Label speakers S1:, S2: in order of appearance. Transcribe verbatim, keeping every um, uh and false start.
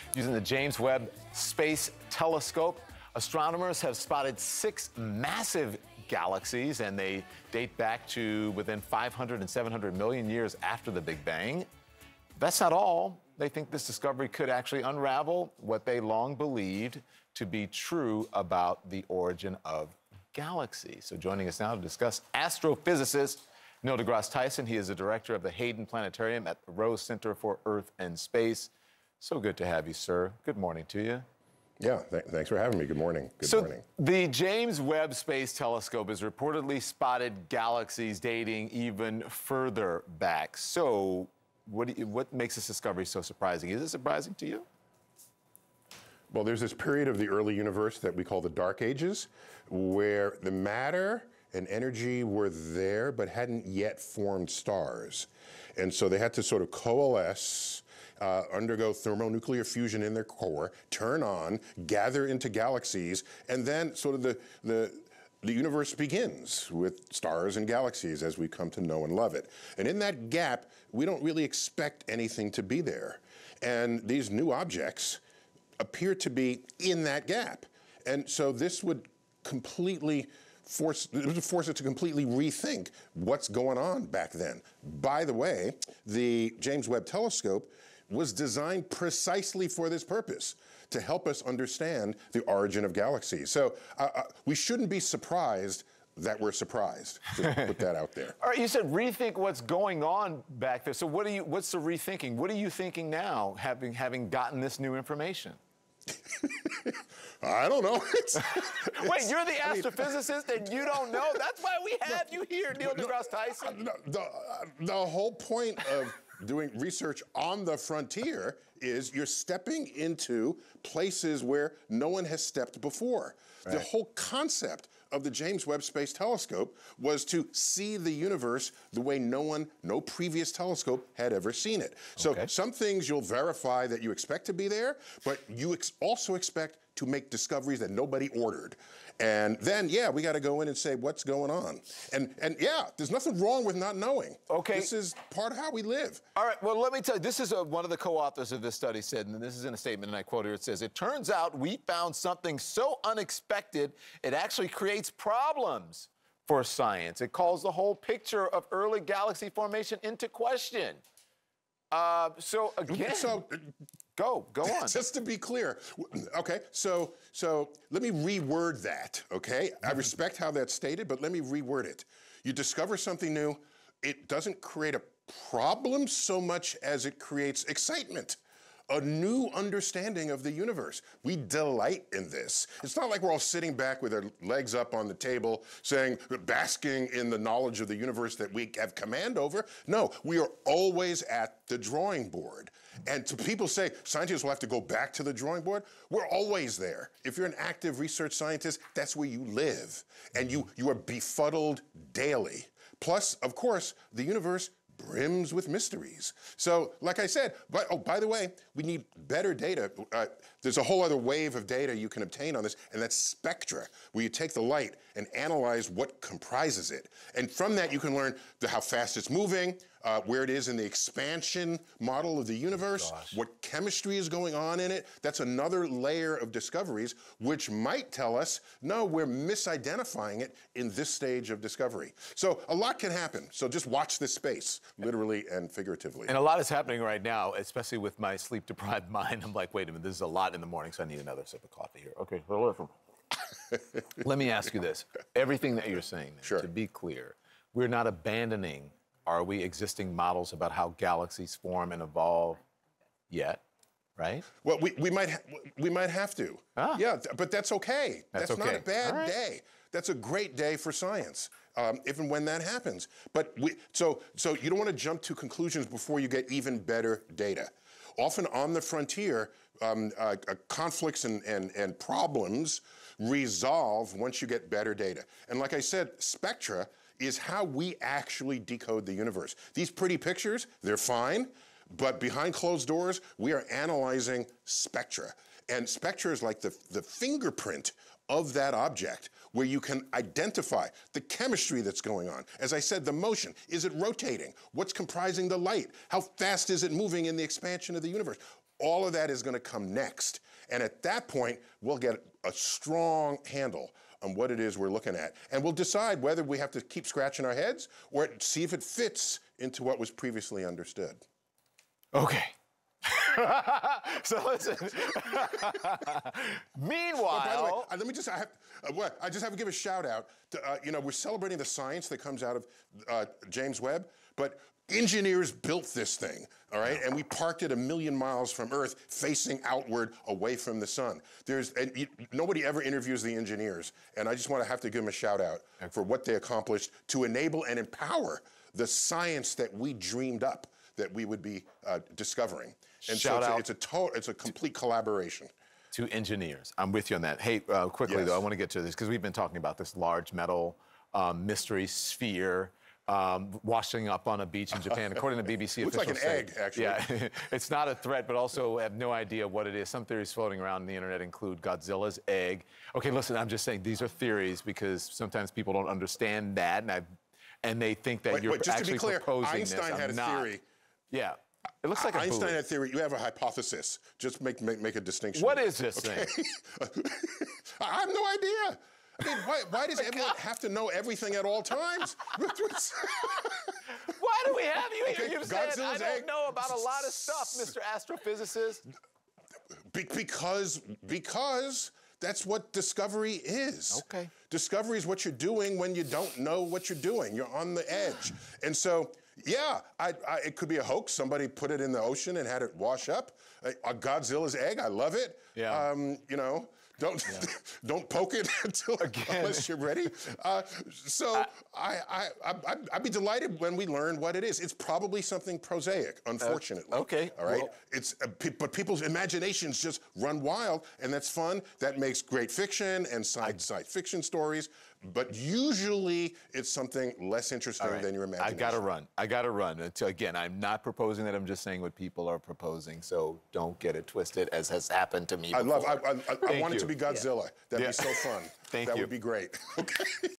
S1: Using the James Webb Space Telescope, astronomers have spotted six massive galaxies, and they date back to within five hundred and seven hundred million years after the Big Bang. That's not all. They think this discovery could actually unravel what they long believed to be true about the origin of galaxies. So joining us now to discuss, astrophysicist Neil deGrasse Tyson. He is the director of the Hayden Planetarium at the Rose Center for Earth and Space. So good to have you, sir. Good morning to you.
S2: Yeah, th thanks for having me. Good morning. Good
S1: so
S2: morning.
S1: The James Webb Space Telescope has reportedly spotted galaxies dating even further back. So what, do you, what makes this discovery so surprising? Is it surprising to you?
S2: Well, there's this period of the early universe that we call the Dark Ages, where the matter and energy were there but hadn't yet formed stars. And so they had to sort of coalesce, uh, undergo thermonuclear fusion in their core, turn on, gather into galaxies, and then sort of the, the, the universe begins with stars and galaxies as we come to know and love it. And in that gap, we don't really expect anything to be there. And these new objects appear to be in that gap. And so this would completely force, it would force it to completely rethink what's going on back then. By the way, the James Webb Telescope was designed precisely for this purpose, to help us understand the origin of galaxies. So uh, uh, we shouldn't be surprised that we're surprised. Just put that out there.
S1: All right, you said rethink what's going on back there. So what are you, what's the rethinking? What are you thinking now, having, having gotten this new information?
S2: I don't know. It's,
S1: Wait, you're the astrophysicist I mean, and you don't know? That's why we have no, you here, Neil
S2: no,
S1: deGrasse Tyson.
S2: No, the, the whole point of doing research on the frontier is you're stepping into places where no one has stepped before. Right. The whole concept of the James Webb Space Telescope was to see the universe the way no one, no previous telescope had ever seen it. So okay. Some things you'll verify that you expect to be there, but you ex also expect to make discoveries that nobody ordered. And then, yeah, we got to go in and say, what's going on? And, and yeah, there's nothing wrong with not knowing. Okay. This is part of how we live.
S1: All right, well, let me tell you, this is a, one of the co-authors of this study said, and this is in a statement, and I quote here, it says, "It turns out we found something so unexpected, it actually creates problems for science. It calls the whole picture of early galaxy formation into question." Uh, so again,
S2: so,
S1: go, go on.
S2: Just to be clear, okay, so, so let me reword that, okay? I respect how that's stated, but let me reword it. You discover something new, it doesn't create a problem so much as it creates excitement. A new understanding of the universe. We delight in this. It's not like we're all sitting back with our legs up on the table saying, basking in the knowledge of the universe that we have command over. No, we are always at the drawing board. And to people say, scientists will have to go back to the drawing board, we're always there. If you're an active research scientist, that's where you live. And you, you are befuddled daily. Plus, of course, the universe brims with mysteries. So, like I said, but, oh, by the way, we need better data. Uh, there's a whole other wave of data you can obtain on this, and that's spectra, where you take the light and analyze what comprises it. And from that, you can learn the, how fast it's moving, uh, where it is in the expansion model of the universe, Gosh. what chemistry is going on in it. That's another layer of discoveries, which might tell us, no, we're misidentifying it in this stage of discovery. So a lot can happen. So just watch this space, literally and figuratively.
S1: And a lot is happening right now, especially with my sleep-deprived mind. I'm like, wait a minute, this is a lot in the morning, so I need another sip of coffee here. Okay, well, listen. Let me ask you this. Everything that you're saying,
S2: sure.
S1: to be clear, we're not abandoning, are we, existing models about how galaxies form and evolve yet, right?
S2: Well, we, we, might, ha we might have to.
S1: Ah.
S2: Yeah, but that's okay.
S1: That's,
S2: that's
S1: okay.
S2: not a bad
S1: right.
S2: day. That's a great day for science, um, if and when that happens. But we, so, so you don't want to jump to conclusions before you get even better data. Often on the frontier, um, uh, uh, conflicts and, and, and problems resolve once you get better data. And like I said, spectra is how we actually decode the universe. These pretty pictures, they're fine, but behind closed doors, we are analyzing spectra. And spectra is like the, the fingerprint of that object, where you can identify the chemistry that's going on. As I said, the motion. Is it rotating? What's comprising the light? How fast is it moving in the expansion of the universe? All of that is going to come next. And at that point, we'll get a strong handle on what it is we're looking at. And we'll decide whether we have to keep scratching our heads or see if it fits into what was previously understood.
S1: Okay. So listen. Meanwhile,
S2: oh, by the way, uh, let me just I have, uh, what, I just have to give a shout out to, uh, you know, we're celebrating the science that comes out of uh, James Webb, but engineers built this thing, all right? And we parked it a million miles from Earth, facing outward, away from the sun. There's and you, nobody ever interviews the engineers, and I just want to have to give them a shout out for what they accomplished to enable and empower the science that we dreamed up that we would be uh, discovering. And
S1: shout
S2: so
S1: out
S2: it's a, it's a, to it's a complete collaboration.
S1: To engineers. I'm with you on that. Hey, uh, quickly
S2: Yes.
S1: though, I want to get to this because we've been talking about this large metal um, mystery sphere um, washing up on a beach in Japan. According to B B C
S2: Looks
S1: officials,
S2: like an
S1: say-
S2: egg, actually.
S1: Yeah, it's not a threat, but also have no idea what it is. Some theories floating around the internet include Godzilla's egg. Okay, listen, I'm just saying these are theories because sometimes people don't understand that, and I, and they think that
S2: Wait,
S1: you're
S2: wait, just
S1: actually
S2: to be clear,
S1: proposing
S2: Einstein
S1: this.
S2: had
S1: I'm
S2: a
S1: not.
S2: theory.
S1: Yeah. It looks like a
S2: Einstein
S1: buoy.
S2: had a theory. You have a hypothesis. Just make make, make a distinction.
S1: What is this
S2: okay?
S1: thing?
S2: I have no idea. I mean, why, why does everyone have to know everything at all times?
S1: Why do we have you here?
S2: Okay,
S1: You said I
S2: Godzilla's
S1: don't
S2: egg-
S1: know about a lot of stuff, Mister Astrophysicist.
S2: Be because because that's what discovery is.
S1: Okay.
S2: Discovery is what you're doing when you don't know what you're doing. You're on the edge. And so, yeah, I, I, it could be a hoax. Somebody put it in the ocean and had it wash up. A, a Godzilla's egg, I love it.
S1: Yeah.
S2: Um, you know, don't yeah. don't poke it until unless you're ready. Uh, so I, I, I, I, I'd be delighted when we learn what it is. It's probably something prosaic, unfortunately.
S1: Uh, okay.
S2: All right.
S1: Well,
S2: it's uh, pe but people's imaginations just run wild, and that's fun. That makes great fiction and science science fiction stories. But usually it's something less interesting
S1: right.
S2: than your imagination.
S1: I gotta run. I gotta run. Until, again, I'm not proposing that. I'm just saying what people are proposing. So don't get it twisted, as has happened to me
S2: I
S1: before.
S2: love. I, I, I want
S1: you.
S2: it to be Godzilla.
S1: Yeah.
S2: That'd
S1: Yeah.
S2: be so fun.
S1: Thank
S2: that
S1: you.
S2: would be great. Okay.